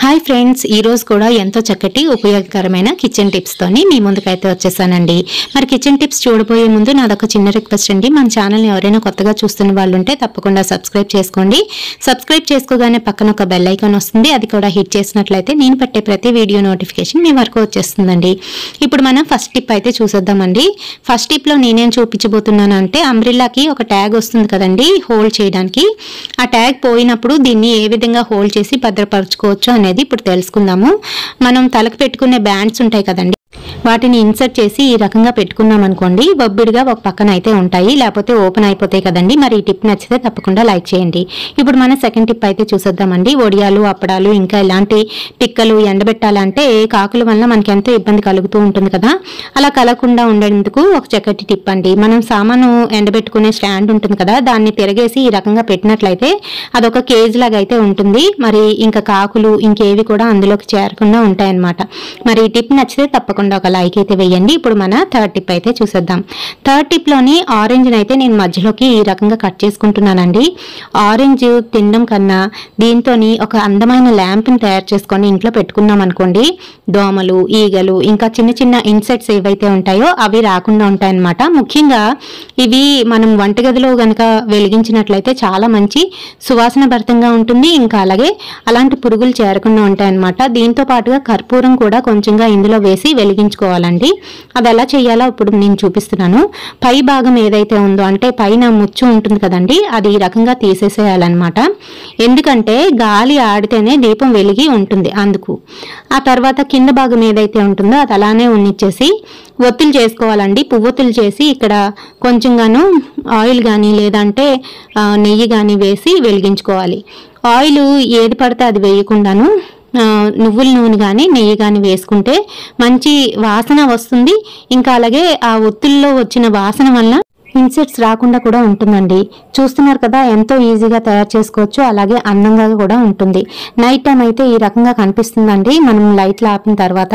Hi friends, ఈ రోజు కూడా ఎంతో చక్కటి ఉపయోగకరమైన కిచెన్ టిప్స్ తోని మీ ముందుకైతే వచ్చేసానండి. మరి కిచెన్ టిప్స్ చూడబోయే ముందు నాదొక చిన్న రిక్వెస్ట్ అండి. మన ఛానల్ని ఎవరైనా కొత్తగా చూస్తున్న వాళ్ళు ఉంటే తప్పకుండా సబ్స్క్రైబ్ చేసుకోండి. సబ్స్క్రైబ్ చేసుకోగానే పక్కన ఒక బెల్ ఐకాన్ వస్తుంది, అది కూడా హిట్ చేసినట్లయితే నేను పెట్టే ప్రతి వీడియో నోటిఫికేషన్ మీ వరకు వచ్చేస్తుందండి. ఇప్పుడు మనం ఫస్ట్ టిప్ అయితే చూసేద్దామండి. ఫస్ట్ టిప్ లో నేనేం చూపించబోతున్నాను అంటే, అంబ్రిల్లాకి ఒక ట్యాగ్ వస్తుంది కదండి హోల్డ్ చేయడానికి. ఆ ట్యాగ్ పోయినప్పుడు దీన్ని ఏ విధంగా హోల్డ్ చేసి భద్రపరచుకోవచ్చు అనేది ఇప్పుడు తెలుసుకుందాము. మనం తలకు పెట్టుకునే బ్యాండ్స్ ఉంటాయి కదండి, వాటిని ఇన్సర్ట్ చేసి ఈ రకంగా పెట్టుకున్నాం అనుకోండి, బొబ్బిడిగా ఒక పక్కన అయితే ఉంటాయి, లేకపోతే ఓపెన్ అయిపోతాయి కదండి. మరి ఈ టిప్ నచ్చితే తప్పకుండా లైక్ చేయండి. ఇప్పుడు మన సెకండ్ టిప్ అయితే చూసేద్దామండి. వడియాలు, అప్పడాలు, ఇంకా ఇలాంటి పిక్కలు ఎండబెట్టాలంటే కాకుల వల్ల మనకి ఎంతో ఇబ్బంది కలుగుతూ ఉంటుంది కదా. అలా కలగకుండా ఉండేందుకు ఒక చక్కటి టిప్ అండి. మనం సామాను ఎండబెట్టుకునే స్టాండ్ ఉంటుంది కదా, దాన్ని తిరగేసి ఈ రకంగా పెట్టినట్లయితే అదొక కేజ్ లాగా అయితే ఉంటుంది. మరి ఇంకా కాకులు ఇంకేవి కూడా అందులోకి చేరకుండా ఉంటాయన్నమాట. మరి ఈ టిప్ నచ్చితే తప్పకుండా ఒక లైక్ అయితే వేయండి. ఇప్పుడు మన థర్డ్ టిప్ అయితే చూసేద్దాం. థర్డ్ టిప్ లోని ఆరెంజ్ అయితే నేను మధ్యలోకి ఈ రకంగా కట్ చేసుకుంటున్నానండి. ఆరెంజ్ తినడం కన్నా దీంతో ఒక అందమైన ల్యాంప్ ని తయారు చేసుకొని ఇంట్లో పెట్టుకున్నాం అనుకోండి, దోమలు, ఈగలు, ఇంకా చిన్న చిన్న ఇన్సెక్ట్స్ ఏవైతే ఉంటాయో అవి రాకుండా ఉంటాయన్నమాట. ముఖ్యంగా ఇవి మనం వంటగదిలో గనక వెలిగించినట్లయితే చాలా మంచి సువాసన భరితంగా ఉంటుంది. ఇంకా అలాగే అలాంటి పురుగులు చేరకుండా ఉంటాయన్నమాట. దీంతో పాటుగా కర్పూరం కూడా కొంచెంగా ఇందులో వేసి వెలిగించుకోవాలండి. అది ఎలా చేయాలో ఇప్పుడు నేను చూపిస్తున్నాను. పై భాగం ఏదైతే ఉందో, అంటే పైన ముచ్చు ఉంటుంది కదండి, అది ఈ రకంగా తీసేసేయాలన్నమాట. ఎందుకంటే గాలి ఆడితేనే దీపం వెలిగి ఉంటుంది అందుకు. ఆ తర్వాత కింద భాగం ఏదైతే ఉంటుందో అది అలానే ఉన్నిచ్చేసి ఒత్తులు చేసుకోవాలండి. పువ్వొత్తులు చేసి ఇక్కడ కొంచెంగాను ఆయిల్ కానీ లేదంటే నెయ్యి కానీ వేసి వెలిగించుకోవాలి. ఆయిల్ ఏది పడితే అది వేయకుండాను నువ్వుల నూనె కానీ నెయ్యి కానీ వేసుకుంటే మంచి వాసన వస్తుంది. ఇంకా అలాగే ఆ ఒత్తుల్లో వచ్చిన వాసన వల్ల ఇన్సెక్ట్స్ రాకుండా కూడా ఉంటుందండి. చూస్తున్నారు కదా, ఎంతో ఈజీగా తయారు చేసుకోవచ్చు, అలాగే అందంగా కూడా ఉంటుంది. నైట్ టైం అయితే ఈ రకంగా కనిపిస్తుందండి మనం లైట్లు ఆపిన తర్వాత.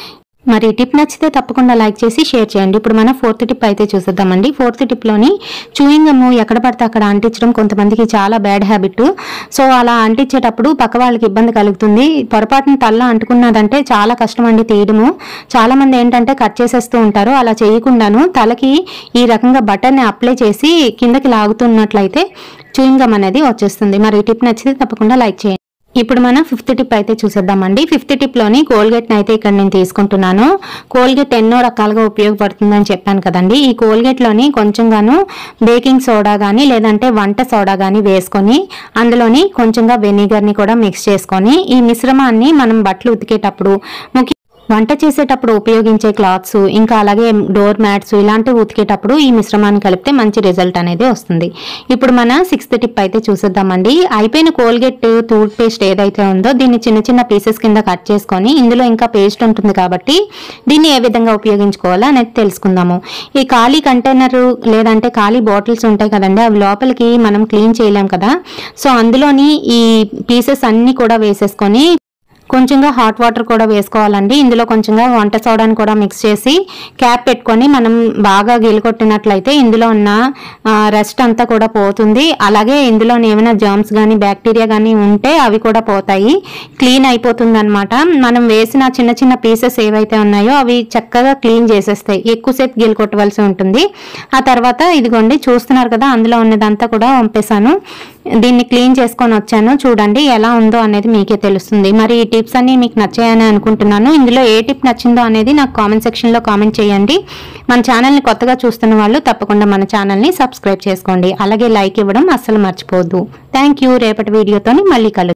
మరి టిప్ నచ్చితే తప్పకుండా లైక్ చేసి షేర్ చేయండి. ఇప్పుడు మనం ఫోర్త్ టిప్ అయితే చూసేద్దామండి. ఫోర్త్ టిప్ లోని చూయింగ్ గమ్ ఎక్కడ పడితే అక్కడ అంటించడం కొంతమందికి చాలా బ్యాడ్ హ్యాబిట్. సో అలా అంటించేటప్పుడు పక్క వాళ్ళకి ఇబ్బంది కలుగుతుంది. పొరపాటున తల్లో అంటుకున్నదంటే చాలా కష్టం అండి తీయడము. చాలా మంది ఏంటంటే కట్ చేసేస్తూ ఉంటారు. అలా చేయకుండాను తలకి ఈ రకంగా బటన్ ని అప్లై చేసి కిందకి లాగుతున్నట్లయితే చూయింగ్ గమ్ అనేది వచ్చేస్తుంది. మరి ఈ టిప్ నచ్చితే తప్పకుండా లైక్ చేయండి. ఇప్పుడు మనం ఫిఫ్త్ టిప్ అయితే చూసేద్దామండి. ఫిఫ్త్ టిప్ లోని కోల్గేట్ అయితే ఇక్కడ నేను తీసుకుంటున్నాను. కోల్గేట్ ఎన్నో రకాలుగా ఉపయోగపడుతుందని చెప్పాను కదండి. ఈ కోల్గేట్ లోని కొంచెంగాను బేకింగ్ సోడా కానీ లేదంటే వంట సోడా కానీ వేసుకొని అందులోని కొంచెంగా వెనిగర్ ని కూడా మిక్స్ చేసుకొని ఈ మిశ్రమాన్ని మనం బట్టలు ఉతికేటప్పుడు, వంట చేసేటప్పుడు ఉపయోగించే క్లాత్స్, ఇంకా అలాగే డోర్ మ్యాట్స్ ఇలాంటివి ఉతికేటప్పుడు ఈ మిశ్రమాన్ని కలిపితే మంచి రిజల్ట్ అనేది వస్తుంది. ఇప్పుడు మన సిక్స్త్ టిప్ అయితే చూసేద్దామండి. అయిపోయిన కోల్గేట్ టూత్ పేస్ట్ ఏదైతే ఉందో దీన్ని చిన్న చిన్న పీసెస్ కింద కట్ చేసుకొని, ఇందులో ఇంకా పేస్ట్ ఉంటుంది కాబట్టి దీన్ని ఏ విధంగా ఉపయోగించుకోవాలో అనేది తెలుసుకుందాము. ఈ ఖాళీ కంటైనర్ లేదంటే ఖాళీ బాటిల్స్ ఉంటాయి కదండి, అవి లోపలికి మనం క్లీన్ చేయలేం కదా. సో అందులోని ఈ పీసెస్ అన్ని కూడా వేసేసుకొని కొంచెంగా హాట్ వాటర్ కూడా వేసుకోవాలండి. ఇందులో కొంచెంగా వంట సోడాని కూడా మిక్స్ చేసి క్యాప్ పెట్టుకొని మనం బాగా గిలకొట్టినట్లయితే ఇందులో ఉన్న రెస్ట్ అంతా కూడా పోతుంది. అలాగే ఇందులో ఏమైనా జర్మ్స్ కానీ బ్యాక్టీరియా కానీ ఉంటే అవి కూడా పోతాయి, క్లీన్ అయిపోతుంది అనమాట. మనం వేసిన చిన్న చిన్న పీసెస్ ఏవైతే ఉన్నాయో అవి చక్కగా క్లీన్ చేసేస్తాయి. ఎక్కువసేపు గిలకొట్టవలసి ఉంటుంది. ఆ తర్వాత ఇదిగోండి చూస్తున్నారు కదా, అందులో ఉన్నదంతా కూడా పంపేశాను. దీన్ని క్లీన్ చేసుకొని వచ్చాను. చూడండి ఎలా ఉందో అనేది మీకే తెలుస్తుంది. మరి ఈ టిప్స్ అన్ని మీకు నచ్చాయని అనుకుంటున్నాను. ఇందులో ఏ టిప్ నచ్చిందో అనేది నాకు కామెంట్ సెక్షన్ లో కామెంట్ చేయండి. మన ఛానల్ని కొత్తగా చూస్తున్న వాళ్ళు తప్పకుండా మన ఛానల్ని సబ్స్క్రైబ్ చేసుకోండి. అలాగే లైక్ ఇవ్వడం అస్సలు మర్చిపోవద్దు. Thank you. రేపటి వీడియోతో మళ్ళీ కలుద్దాం.